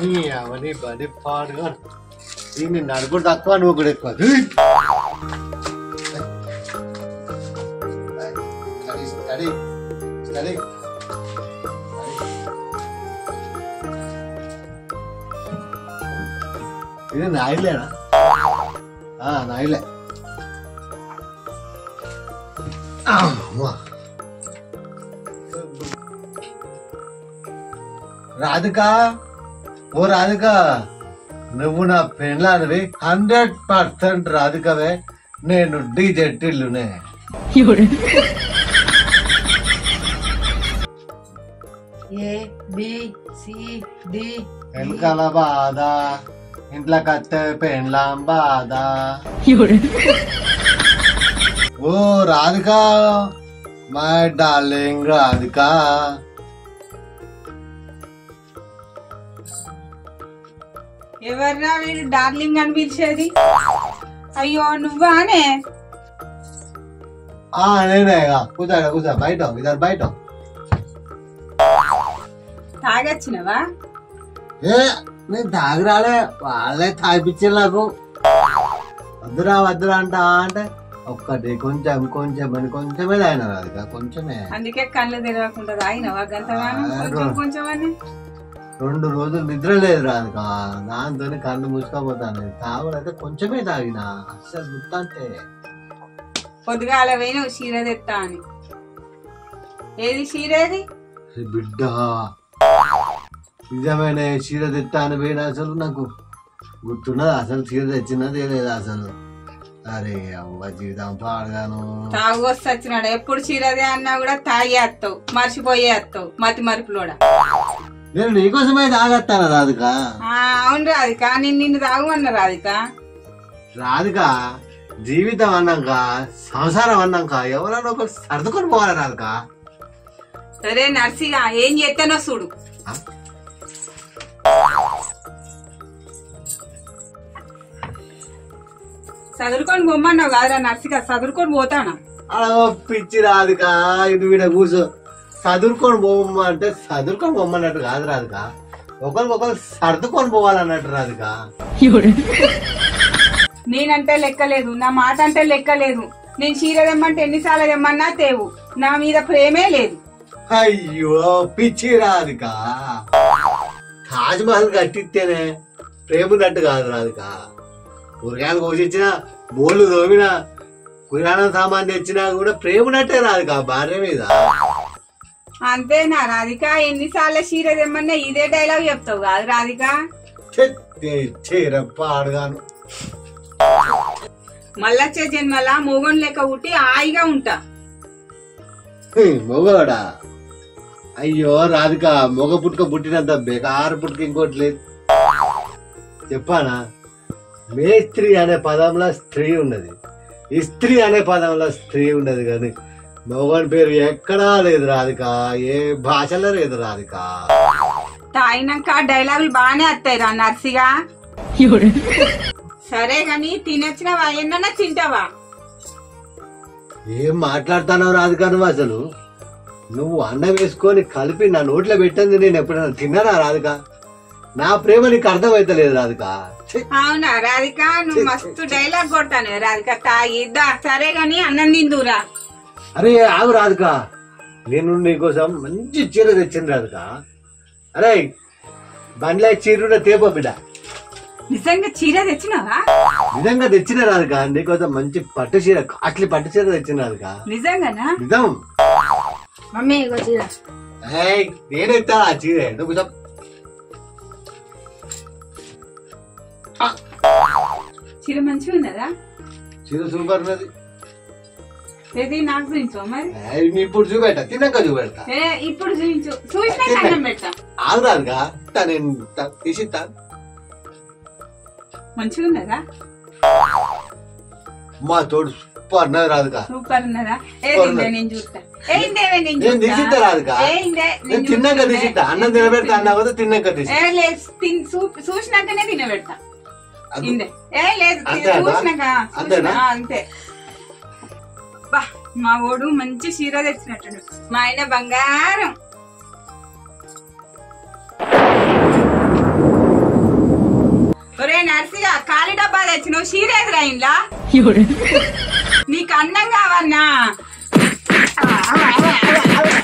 అవన్నీ బడి పాడుగా దీన్ని నడుపుడు తక్కువ నువ్వు కూడా ఎక్కువ ఇది నాయిలేనా నాయిలే రాధిక ఓ రాధిక నువ్వు నా పెళ్ళానివి 100% రాధికవే నేను డీజెట్టిల్లునే వెనకాల బాధ ఇంట్లో కత్తే పెళ్ళాం బాధ ఓ రాధిక మై డార్లింగ్ రాధిక ఎవర్రా వీడు డార్లింగ్ అని పిలిచేది? అయ్యో నువ్వానే? నేనే కూర్చో బయట ఇద్దరు బయట తాగొచ్చినవా? నేను తాగిరాలే వాళ్ళే తాగిపించే నాకు వద్దురా అంటే ఒక్కటి కొంచెం అని కొంచెమే తాగిన రాధిక కొంచెమే. అందుకే కళ్ళు తెరవకుండా తాగినవా గంతగానో? కొంచెం అని 2 రోజులు నిద్ర లేదు రాధిక దాంతో కళ్ళు మూసుకోపోతాను. తాగుడైతే కొంచెమే తాగిన అస్సలు గుర్తంటే పొద్దుగాల పోయినావు చీర తెత్తా అని. ఏది చీరేది? బిడ్డ నిజమైన చీర తెత్తా అని పోయిన అసలు నాకు గుర్తున్నది. అసలు చీర తెచ్చినది లేదు అసలు. అరే అవ్వ జీవితం పాడగాను. తాగొచ్చినాడు ఎప్పుడు చీరదే అన్నా కూడా తాగేస్తావు, మర్చిపోయేస్తావు మతి మరుపులోడా. నేను నీకోసమే తాగేస్తాను రాధిక. అవును రాధిక, నిన్ను తాగమన్నా రాధిక. రాధిక జీవితం అన్నాక సంసారం అన్నాక ఎవరన్నా ఒకరు సర్దుకొని పోవాలి రాధిక. సరే నర్సిగా ఏం చేస్తానో చూడు. చదువుకొని పొమ్మన్నావు కాదురా నర్సిగా, చదువుకొని పోతానా? పిచ్చి రాధిక ఇది వీడ కూర్చో. చదువుకొని పోమంటే చదువుకొని పోమన్నట్టు కాదు రాధిక, ఒకరికొకరు సర్దుకొని పోవాలన్నట్టు రాధిక. నేనంటే లెక్కలేదు, నా మాట అంటే లెక్కలేదు. నేను చీర తెమ్మంటే ఎన్నిసార్లు తెమ్మన్నా తేవు. నా మీద ప్రేమే లేదు. అయ్యో పిచ్చి రాధిక, తాజ్ మహల్ కట్టిస్తేనే ప్రేమ ఉన్నట్టు కాదు రాధిక. కూరగాయలు కోసిచ్చినా బోళ్ళు తోమినా కిరాణా సామాన్ తెచ్చినా కూడా ప్రేమ ఉన్నట్టే రాధిక భార్య మీద. అంతేనా రాధిక? ఎన్నిసార్లు చీర తెమ్మన్నా ఇదే డైలాగ్ చెప్తావు కాదు రాధిక? పాడుగాను మళ్ళొచ్చే జన్మల మొగన్ లెక్క ఉట్టి హాయిగా ఉంటా. మొగడా? అయ్యో రాధిక, మొగ పుట్టుక పుట్టినంత బేకారు పుట్టుక ఇంకోటి లేదు. చెప్పానా? మేస్త్రి అనే పదంలో స్త్రీ ఉన్నది, ఇస్త్రీ అనే పదంలో స్త్రీ ఉన్నది, కానీ మొగన్ పేరు ఎక్కడా లేదు రాధిక, ఏ భాషలో లేదు రాధిక. తాగినాక డైలాగులు బాగానే వస్తాయి రా నర్సిగా. సరే గాని తినొచ్చినవా? ఎన్నన్నా తింటావా? ఏం మాట్లాడతానో రాధిక నువ్వు? అసలు నువ్వు అన్నం వేసుకొని కలిపి నా నోట్లో పెట్టింది నేను ఎప్పుడైనా తిన్నానా రాధిక? నా ప్రేమ నీకు అర్థమైతలేదు రాధిక. అవునా రాధిక? నువ్వు మస్తు డైలాగ్ కొడతాను రాధిక. తాగిద్దా? సరే గాని అన్నం తిందురా. అరే ఆగు రాధిక, నేను నీకోసం మంచి చీర తెచ్చింది రాధిక. అరే బండ్లో చీర తేపో బిడ్డ. నిజంగా చీర తెచ్చినావా? నిజంగా తెచ్చిన రాధిక, నీకోసం మంచి పట్టు చీర, కాస్ట్లీ పట్టు చీర తెచ్చిన రాధిక. నిజంగానా? నిజం. మమ్మీ చీర నేనెత్తా ఆ చీర. నువ్వు చీర మంచిగా ఉన్నదా? చీర సూపర్ ఉన్నది. ఏది నాకు చూపించు మరి. ఇప్పుడు చూపెట్టా, తిన్నాక చూపెడతా. ఇప్పుడు చూపించు, చూసినాక అన్నం పెడతా. ఆగురాదుగా నేను తీసిస్తా. మంచిగా ఉన్నదా? మా తోడు సూపర్ ఉన్నది రాదుగా. సూపర్ ఉన్నదా? నేను చూస్తా. నేను తీసిస్తా రాదుగా, నేను తిన్నాక తీసిస్తా. అన్నం తినబెడతా అన్నా కదా, తిన్నాక చూసినాకనే తినబెడతా. అంతే. మా ఓడు మంచి చీర తెచ్చినట్టు, మా ఆయన బంగారం. నర్సిగా ఖాళీ డబ్బా తెచ్చినావు సీరియస్ రాయిందా నీకు అన్నం కావన్నా